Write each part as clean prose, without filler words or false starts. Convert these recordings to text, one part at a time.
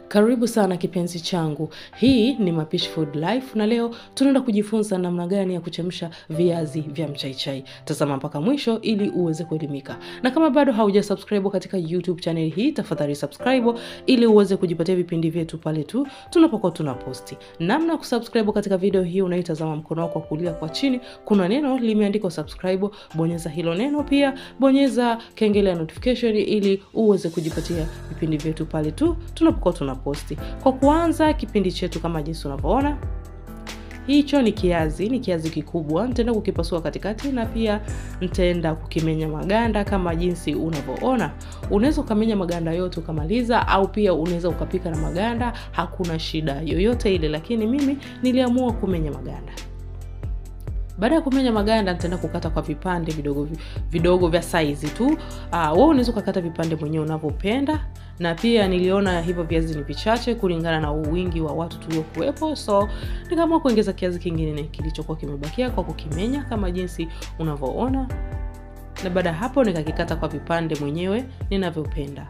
Karibu sana kipenzi changu. Hii ni Mapishi Food Life na leo tunaenda kujifunza namna gani ya kuchemsha viazi vya mchaichai. Tazama mpaka mwisho ili uweze kuelimika. Na kama bado haujasubscribe katika YouTube channel hii, tafadhali subscribe ili uweze kujipatia vipindi vyetu pale tu tunapokuwa tunaposti. Namna ya kusubscribe katika video hii, unaitazama mkono wako wa kulia kwa chini, kuna neno limeandikwa subscribe, bonyeza hilo neno, pia bonyeza kengele ya notification ili uweze kujipatia vipindi vyetu pale tu tunapokuwa tunaposti. Kwa kuanza kipindi chetu, kama jinsi unavyoona, hicho ni kiazi kikubwa. Nitaenda kukipasua katikati na pia nitaenda kukimenya maganda kama jinsi unavyoona. Unaweza ukamenya maganda yote ukamaliza, au pia unaweza ukapika na maganda, hakuna shida yoyote ile, lakini mimi niliamua kumenya maganda. Baada ya kumenya maganda, nitaenda kukata kwa vipande vidogo vya size tu. Wewe unaweza kukata vipande mwenyewe unavyopenda, na pia niliona hivyo viazi ni vichache kulingana na wingi wa watu tuliokuwepo, so nikaamua kuongeza kiazi kingine kilichokuwa kimebakia kwa kukimenya kama jinsi unavyoona. Na baada hapo nikakikata kwa vipande mwenyewe ninavyopenda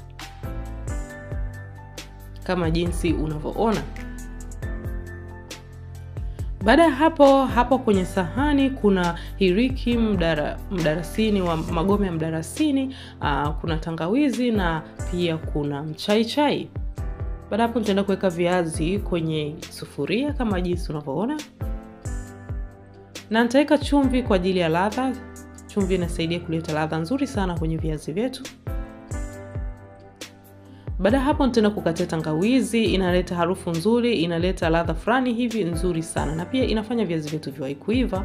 kama jinsi unavyoona. Baada ya hapo kwenye sahani kuna hiriki, mdarasini wa magome ya mdarasini, kuna tangawizi na pia kuna mchaichai. Baada hapo nitaenda kuweka viazi kwenye sufuria kama jinsi unavyoona. Na nitaweka chumvi kwa ajili ya ladha. Chumvi inasaidia kuleta ladha nzuri sana kwenye viazi vyetu. Baada hapo nitaenda kukatia tangawizi, inaleta harufu nzuri, inaleta ladha fulani hivi nzuri sana, na pia inafanya viazi vyetu viwahi kuiva.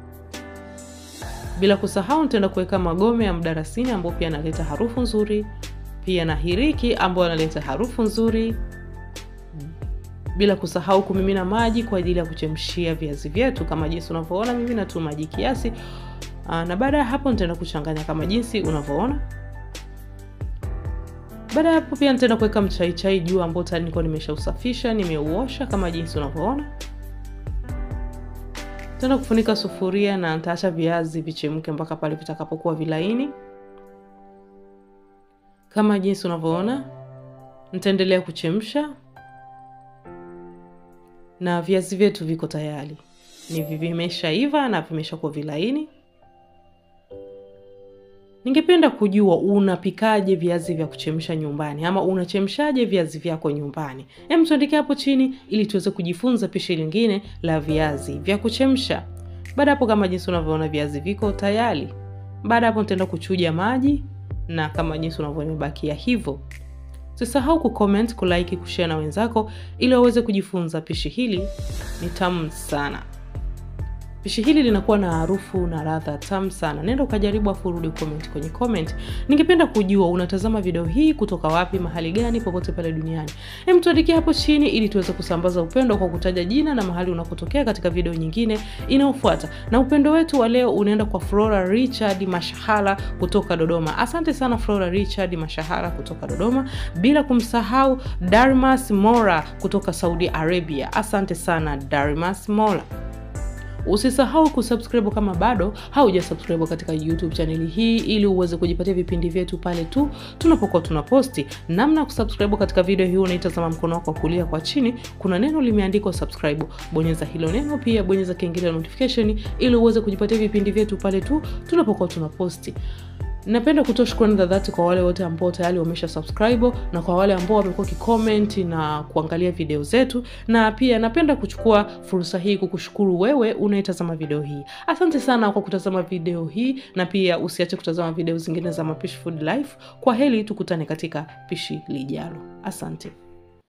Bila kusahau nitaenda kuweka magome ya mdarasini ambao pia analeta harufu nzuri, pia na hiriki ambao analeta harufu nzuri. Bila kusahau kumimina maji kwa ajili ya kuchemshia viazi vyetu kama jinsi unavyoona, mimi natumia maji kiasi. Na baada hapo nitaenda kuchanganya kama jinsi unavyoona. Baada hapo pia nitaenda kuweka mchaichai juu ambao tayari nilikuwa nimeshausafisha, nimeuosha kama jinsi unavyoona. Nitaenda kufunika sufuria na nitaacha viazi vichemke mpaka pale vitakapokuwa vilaini kama jinsi unavyoona. Nitaendelea kuchemsha na viazi vyetu viko tayari. Ni vimeshaiva na vimeshakuwa vilaini. Ningependa kujua unapikaje viazi vya kuchemsha nyumbani, ama unachemshaje viazi vyako nyumbani? Hem, tuandike hapo chini ili tuweze kujifunza pishi lingine la viazi vya kuchemsha. Baada hapo kama jinsi unavyoona viazi viko tayari. Baada hapo nitaenda kuchuja maji na kama jinsi unavyoona imebakia hivyo. Usisahau kucomment, kulike, kushare na wenzako ili waweze kujifunza pishi hili. Ni tamu sana. Pishi hili linakuwa na harufu na ladha tamu sana. Nenda ukajaribu afu rudi kwenye comment. Ningependa kujua unatazama video hii kutoka wapi, mahali gani, popote pale duniani. Hem, tuandikie hapo chini ili tuweze kusambaza upendo kwa kutaja jina na mahali unakotokea katika video nyingine inayofuata. Na upendo wetu wa leo unaenda kwa Flora Richard Mashahala kutoka Dodoma. Asante sana Flora Richard Mashahala kutoka Dodoma. Bila kumsahau Darmas Mora kutoka Saudi Arabia. Asante sana Darmas Mora. Usisahau kusubscribe kama bado haujasubscribe katika YouTube channel hii ili uweze kujipatia vipindi vyetu pale tu tunapokuwa tunaposti. Namna kusubscribe katika video hii, unaitazama mkono wako wa kulia kwa chini, kuna neno limeandikwa subscribe. Bonyeza hilo neno, pia bonyeza kengele ya notification ili uweze kujipatia vipindi vyetu pale tu tunapokuwa tunaposti. Napenda kutoa shukrani za dhati kwa wale wote ambao tayari wamesha subscribe na kwa wale ambao wamekuwa kicomment na kuangalia video zetu, na pia napenda kuchukua fursa hii kukushukuru wewe unayetazama video hii. Asante sana kwa kutazama video hii, na pia usiache kutazama video zingine za Mapishi Food Life. Kwa heri, tukutane katika pishi lijalo. Asante.